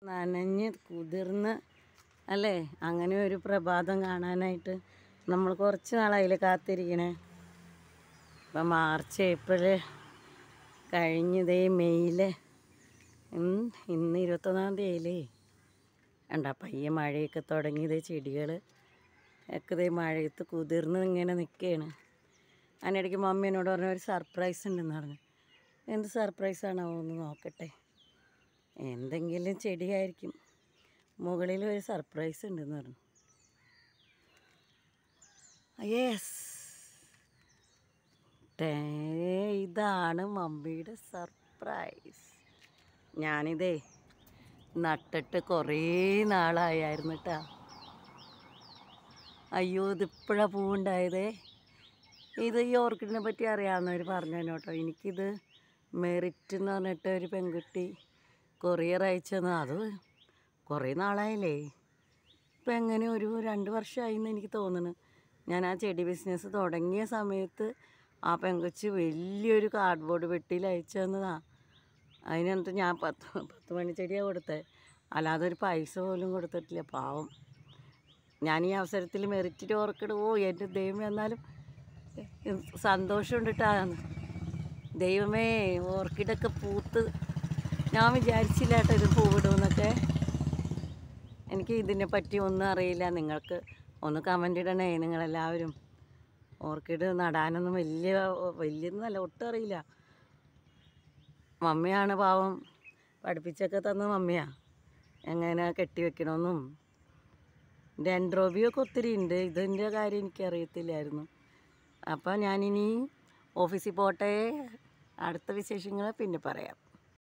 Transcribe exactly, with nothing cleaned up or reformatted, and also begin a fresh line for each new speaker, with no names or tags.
നനഞ്ഞ് കുതിർന്ന് അല്ലേ, അങ്ങനെ ഒരു പ്രഭാതം കാണാനായിട്ട് നമ്മൾ കുറച്ച് നാളായില്ലേ കാത്തിരിക്കണേ. ഇപ്പം മാർച്ച് ഏപ്രിൽ കഴിഞ്ഞതേ മെയ്യിൽ ഇന്ന് ഇരുപത്തൊന്നാം തീയതിയിലേ ഉണ്ടാ പയ്യെ മഴയൊക്കെ തുടങ്ങിയതേ ചെടികൾ ഒക്കെ ഇതേ മഴയത്ത് കുതിർന്ന് ഇങ്ങനെ നിൽക്കുകയാണ്. അതിനിടയ്ക്ക് മമ്മി എന്നോട് പറഞ്ഞ ഒരു സർപ്രൈസ് ഉണ്ടെന്ന് പറഞ്ഞു. എന്ത് സർപ്രൈസാണോ ഒന്ന് നോക്കട്ടെ. എന്തെങ്കിലും ചെടിയായിരിക്കും. മുകളിൽ ഒരു സർപ്രൈസ് ഉണ്ടെന്ന് പറഞ്ഞു. യെസ്, ഇതാണ് മമ്മിയുടെ സർപ്രൈസ്. ഞാനിതേ നട്ടിട്ട് കുറേ നാളായിരുന്നു കേട്ടോ. അയ്യോ, ഇതിപ്പോഴാണ് പൂവുണ്ടായതേ. ഇത് ഈ ഓർക്കിഡിനെ പറ്റി അറിയാവുന്നവർ പറഞ്ഞു തന്നെ കേട്ടോ. എനിക്കിത് മെറിറ്റ് എന്ന് പറഞ്ഞിട്ട് ഒരു പെൺകുട്ടി കൊറിയർ അയച്ചെന്ന്. അത് കുറേ നാളായില്ലേ. ഇപ്പം എങ്ങനെ ഒരു രണ്ട് വർഷമായി എന്ന് എനിക്ക് തോന്നുന്നു. ഞാൻ ആ ചെടി ബിസിനസ് തുടങ്ങിയ സമയത്ത് ആ പെങ്കൊച്ച് വലിയൊരു കാർഡ്ബോർഡ് പെട്ടിയിൽ അയച്ചു തന്നതാണ്. അതിനകത്ത് ഞാൻ പത്ത് പത്ത് മണിച്ചെടിയാണ് കൊടുത്തത്, അല്ലാതെ ഒരു പൈസ പോലും കൊടുത്തിട്ടില്ല. പാവം. ഞാൻ ഈ അവസരത്തിൽ മെറിറ്റിൻ്റെ ഓർക്കിഡ്, ഓ എൻ്റെ ദൈവമേ, എന്നാലും സന്തോഷമുണ്ട് കേട്ടോ. ദൈവമേ, ഓർക്കിഡൊക്കെ പൂത്ത് ഞാൻ വിചാരിച്ചില്ല കേട്ടോ ഇത് പൂവിടുമെന്നൊക്കെ. എനിക്ക് ഇതിനെ പറ്റി ഒന്നും അറിയില്ല. നിങ്ങൾക്ക് ഒന്ന് കമൻ്റ് ഇടണേ നിങ്ങളെല്ലാവരും. ഓർക്കിഡ് നടാനൊന്നും വലിയ വലിയൊന്നുമല്ല, ഒട്ടും അറിയില്ല. മമ്മിയാണ് പാവം പഠിപ്പിച്ചൊക്കെ തന്ന മമ്മിയാണ് എങ്ങനെ കെട്ടി വെക്കണമെന്നും. ഡെൻഡ്രോബിയൊക്കെ ഒത്തിരി ഉണ്ട്. ഇതിൻ്റെ കാര്യം എനിക്കറിയത്തില്ലായിരുന്നു. അപ്പം ഞാനിനി ഓഫീസിൽ പോട്ടെ. അടുത്ത വിശേഷങ്ങൾ പിന്നെ പറയാം.